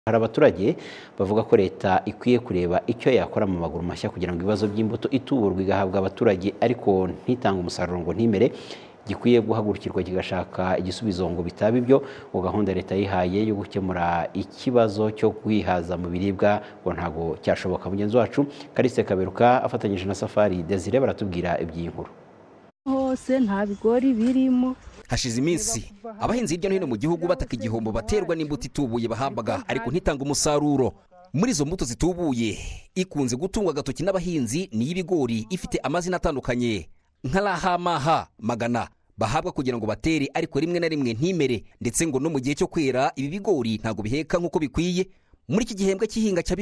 Hari abaturage bavuga ko leta ikwiye kureba icyo yakora mu maguru mashya kugira ngo ibibazo by'imbuto ituburwa igahabwa abaturage ariko ntitange umusaruro ngo ntimere, gikwiye guhagurukirwa kigashaka igisubizo ngo bitaba ibyo. Ngo gahunda leta yihaye yo gukemura ikibazo cyo kwihaza mu biribwa ngo ntago cyashoboka. Mugenzi wacu Kalise Kaberuka afatanyije na Safari Desire baratubwira iby'iyi nkuru. Hose nta bigori birimo. Hashize iminsi abahinzi hirya no hino mu gihugu bataka igihombo baterwa n'imbuto itubuye bahabwaga ariko ntitanga umusaruro. Muri izo mbuto zitubuye ikunze gutungwa agatoki n'abahinzi ni y'ibigori ifite amazina atandukanye nka Rahamaha Magana bahabwa kugira ngo batere ariko rimwe na rimwe ntimere, ndetse ngo no mu gihe cyo kwera ibi bigori ntago biheka nk'uko bikwiye. Muri iki gihembwe cy'ihinga cya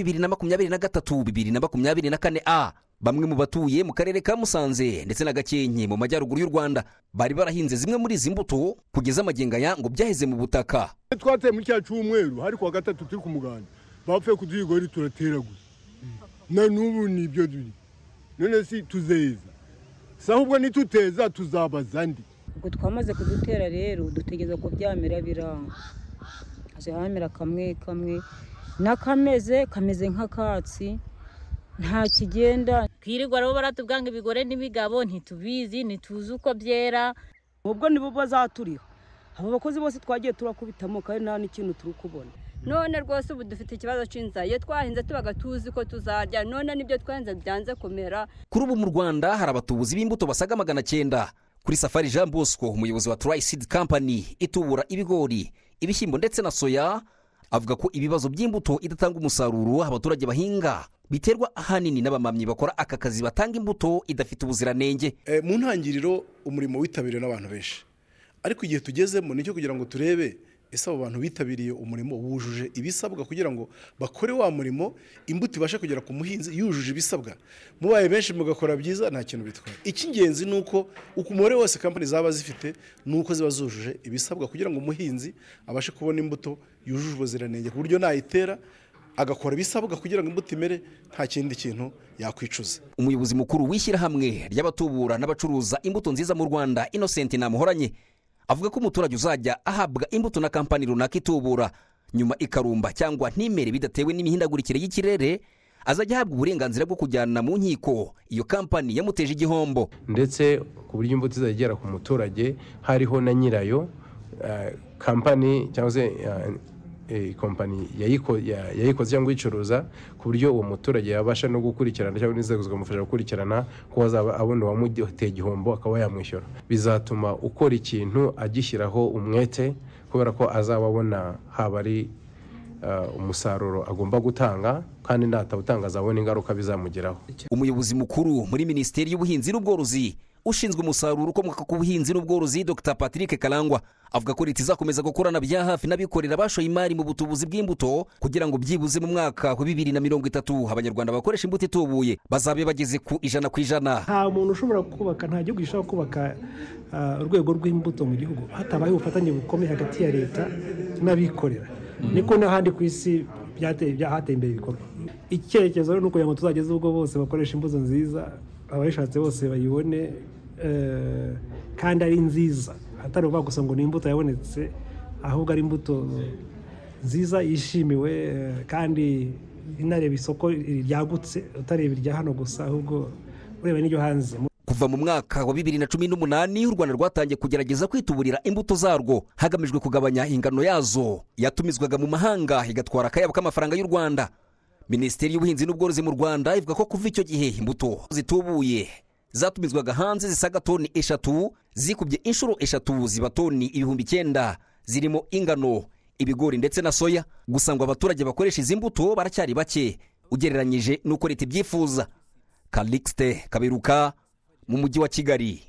2023-2024 bamwe mu batuye mu karere ka Musanze ndetse na Gakenke mu majyaruguru y'u Rwanda bari barahinze zimwe muri izi mbuto kugeza amagengaya ngo byaheze mu butaka. Twateye muri cya cyumweru hari kuwa gatatu turi ku muganda bapfuye kuduyigori turatera gusa na n'ubu nibyo duri none si tuzeza sahubwo nituteza tuzabaza ndi ubwo twamaze kudutera rero dutegeza ko byamera biranga aje hamera kamwe nakameze kameze nk'akatsi nta kigenda. Kwirirwa rero baratubwanga ibigore n'ibigabo ntitubizi ntituzi uko byera, ubwo nibo bazaturiho. Abo bakozi bose twagiye turakubitamo kandi nta n'ikintu turi kubona. None rwose ubu dufite ikibazo cy'inzara, iyo twahinze tubaga tuzi ko tuzarya, none nibyo twahinze byanze kumera. Kuri ubu mu Rwanda hari abatubuzi b'imbuto basaga 900. Kuri Safari Jean Bosco umuyobozi wa Try Seed Company itubura ibigori, ibishyimbo ndetse na soya, avuga ko ibibazo by'imbuto idatanga umusaruro abaturage bahinga biterwa ahanini n'abamamyi bakora aka kazi batanga imbuto idafite ubuziranenge. Mu ntangiriro umurimo witabiriwe n'abantu benshi, ariko igihe tugezemo nicyo kugira ngo turebe ese abo bantu bitabiriye umurimo wujuje ibisabwa kugira ngo bakore wa murimo imbuto ibashe kugera ku muhinzi yujuje ibisabwa. Mubaye benshi mugakora byiza nta kintu bitwara. Icy'ingenzi nuko umubare wose company zaba zifite nuko ziba zujuje ibisabwa kugira ngo umuhinzi abashe kubona imbuto yujuje ubuziranenge ku buryo nayitera agakora bisabwa kugira ngo imbuto imere nta kindi kintu yakwicuza. Umuyobozi mukuru w'ishyirahamwe ry'abatubura n'abacuruza imbuto nziza mu Rwanda Innocent Namuhoranye avuga ko umuturage uzajya ahabwa imbuto na kampani runaka itubura nyuma ikarumba cyangwa ntimere bidatewe n'imihindagurikire y'ikirere azajya ahabwa uburenganzira bwo kujyana mu nkiko iyo kampani yamuteje igihombo, ndetse ku buryo imbuto izagera ku muturage hariho na nyirayo kampani cyangwa se kompani yayikoze cyangwa icuruza ku buryo uwo muturage yabasha no gukurikirana cyangwa n'inzego zikamufasha gukurikirana ko azaba abona uwamuteye igihombo akaba yamwishyura. Bizatuma ukora ikintu agishyiraho umwete kubera ko azaba abona haba ari umusaruro agomba gutanga kandi natawutanga azabona ingaruka bizamugeraho. Umuyobozi mukuru muri Minisiteri y'Ubuhinzi n'Ubworozi ushinzwe umusaruro ukomoka ku buhinzi n'ubworozi Dr Patrick Kalangwa avuga ko leta izakomeza gukorana bya hafi n'abikorera bashoye imari mu butubuzi bw'imbuto kugira ngo byibuze mu mwaka wa 2030 abanyarwanda bakoresha imbuto itubuye bazabe bageze ku 100%. Nta muntu ushobora kubaka, nta gihugu gishobora kubaka urwego rw'imbuto mu gihugu hatabaye ubufatanye bukomeye hagati ya leta n'abikorera. Niko n'ahandi ku isi byateye imbere ibikorwa. Icyerekezo rero nuko ngo tuzageze ubwo bose bakoresha imbuto nziza, abayishatse bose bayibone kandi ari nziza, atari uvuga gusa ngo ni imbuto yabonetse, ahubwo ari imbuto nziza yishimiwe kandi inareba isoko ryagutse, utareba irya hano gusa ahubwo ureba n'iryo hanze. Kuva mu mwaka wa 2018 u Rwanda rwatangiye kugerageza kwituburira imbuto zarwo hagamijwe kugabanya ingano yazo yatumizwaga mu mahanga igatwara akayabo k'amafaranga y'u Rwanda. Minisiteri y'Ubuhinzi n'Ubworozi mu Rwanda ivuga ko kuva icyo gihe imbuto zitubuye zatumizwaga hanze zisaga toni 3 zikubye inshuro 3 ziba toni 9,000 zirimo ingano, ibigori ndetse na soya. Gusa ngo abaturage bakoresha izi mbuto baracyari bake ugereranyije nuko leta ibyifuza. Kalixte Kaberuka mu mujyi wa Kigali.